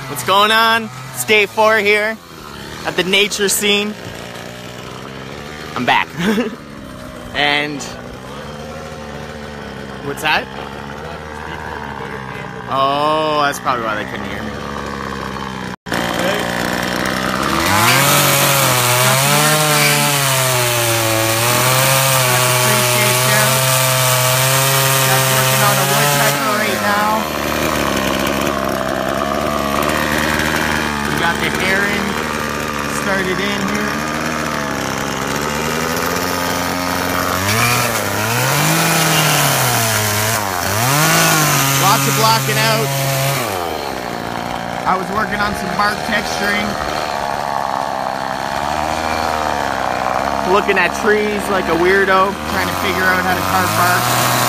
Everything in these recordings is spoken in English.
What's going on? It's day 4 here at the nature scene. I'm back. And what's that? Oh, that's probably why they couldn't hear me. The heron started in here. Lots of blocking out. I was working on some bark texturing. Looking at trees like a weirdo, trying to figure out how to carve bark.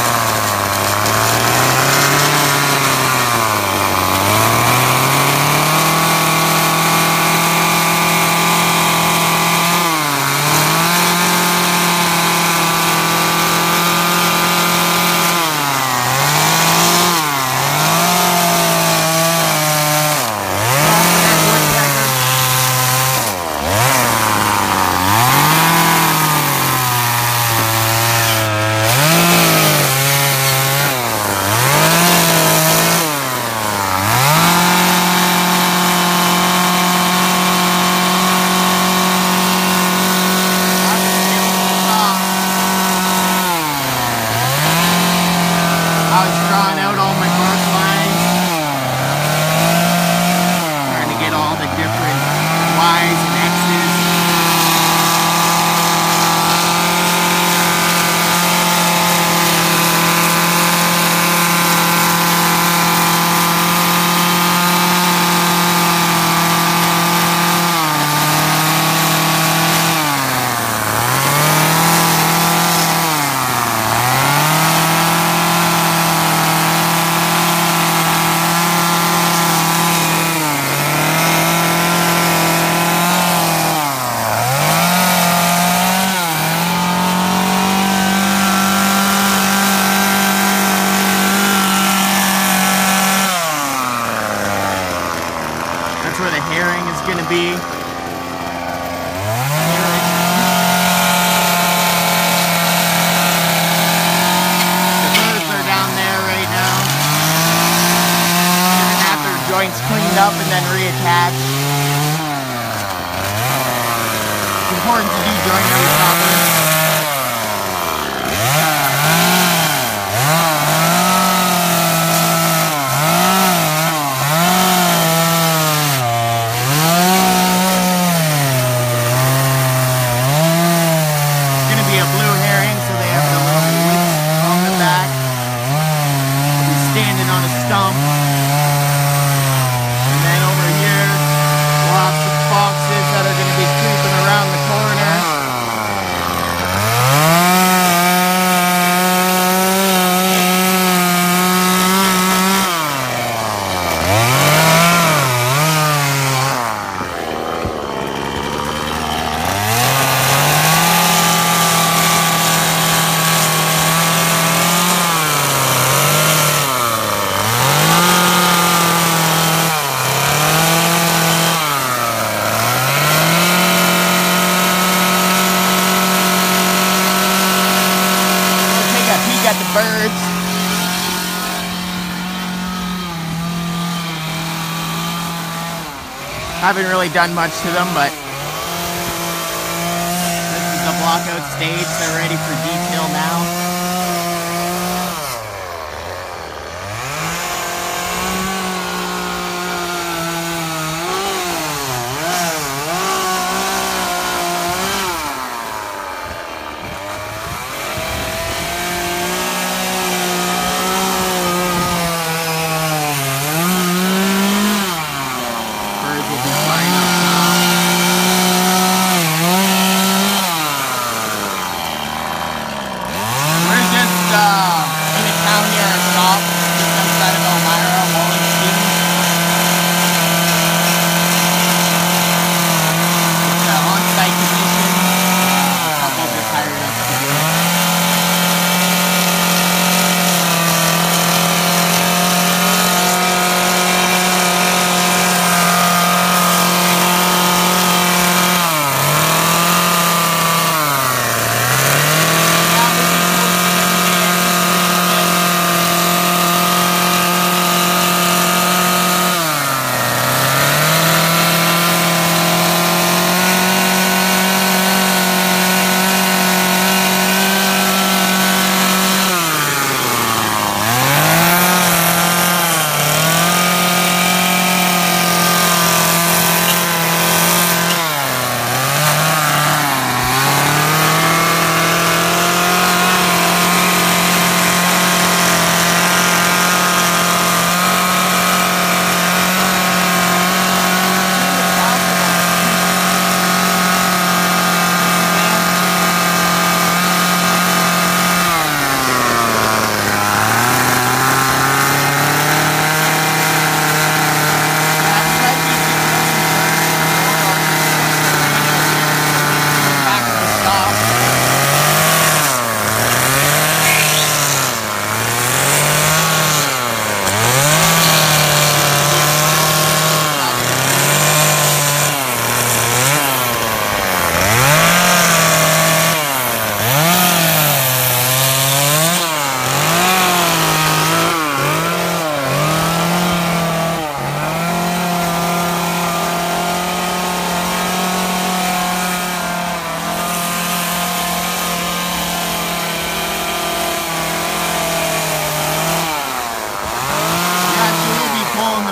I was drawing out all my bark lines, trying to get all the different Y's and X's. That's where the herring is going to be. The birds are down there right now. Gonna have their joints cleaned up and then reattached. It's important to do joinery properly. Stump. And then over here, lots of foxes that are going to be creeping around the corner. At the birds. Haven't really done much to them, but this is the blockout stage. They're ready for detail now.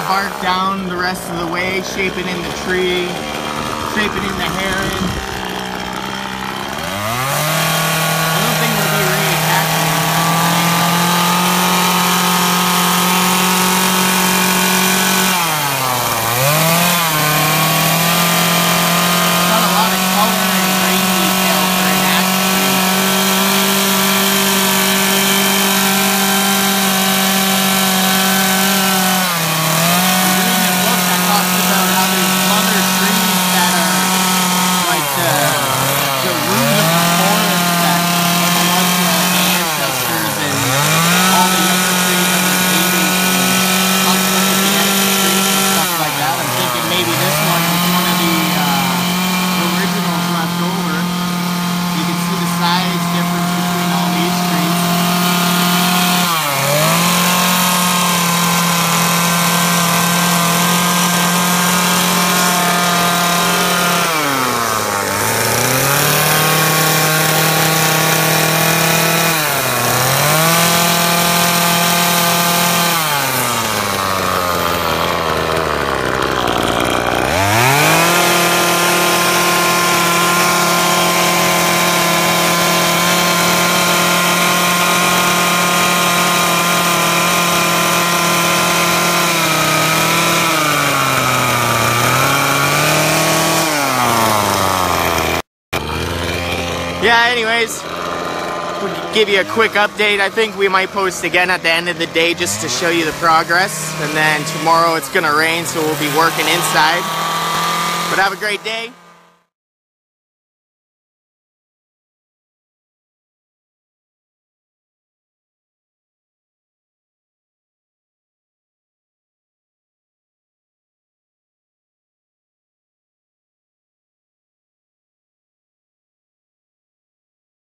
bark down the rest of the way, shaping in the tree, shaping in the heron. I don't think we'll be really attacking him. Got a lot of color and grain detail for an axe tree. Reading a book that talks about how there's mother trees that are like the root of the forest that are the ones who are the ancestors, and all the younger trees are their babies, and talks about the genetic traits and stuff like that. I'm thinking maybe this one is one of the originals left over. You can see the size difference between all these trees. Yeah, anyways, we'll give you a quick update. I think we might post again at the end of the day just to show you the progress. And then tomorrow it's gonna rain, so we'll be working inside. But have a great day.